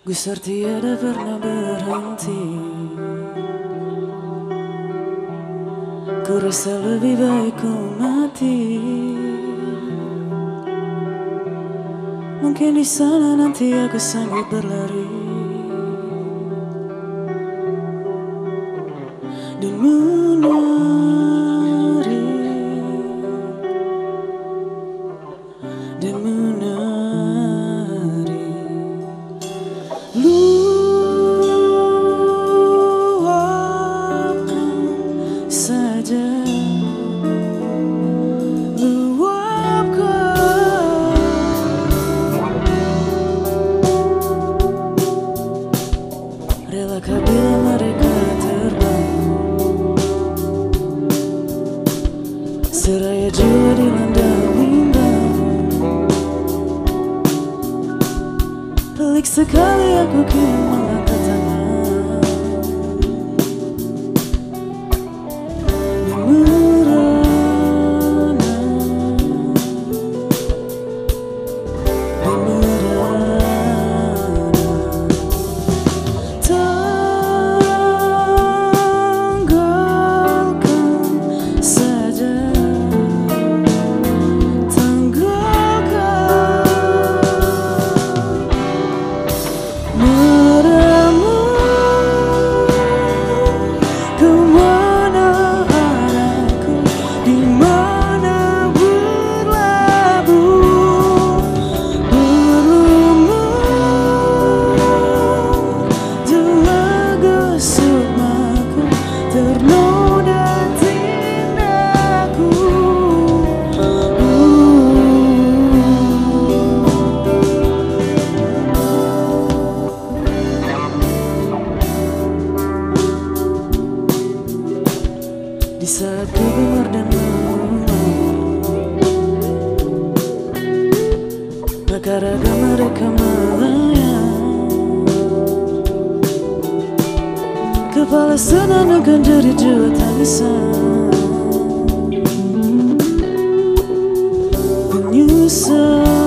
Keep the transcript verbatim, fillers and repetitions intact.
Gusar tiada pernah berhenti. Ku rasa lebih baik ku mati. Mungkin di sana nanti aku sanggup berlari dan menari dan menari. Luapkan saja, luapkan. Relakah bila mereka terbang, seraya jiwa dilanda bimbang. Pelik sekali aku kini mengangkat tangan dan merana dan merana. Tanggalkan saja, meramu kemana arahku, di mana berlabuh, berlumur telaga sukmaku, ternoda tindakku. Di saat ku gemar dan mengulang, maka raga mereka melayang. Kepala senandungkan jerit jiwa tangisan, menyusah.